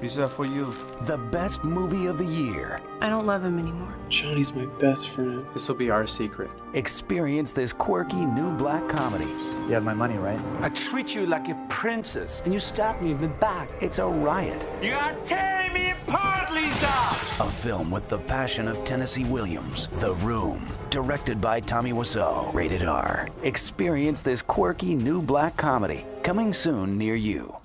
Is that for you? The best movie of the year. I don't love him anymore. Johnny's my best friend. This will be our secret. Experience this quirky new black comedy. You have my money, right? I treat you like a princess, and you stab me in the back. It's a riot. You are tearing me apart, Lisa! A film with the passion of Tennessee Williams. The Room. Directed by Tommy Wiseau. Rated R. Experience this quirky new black comedy. Coming soon near you.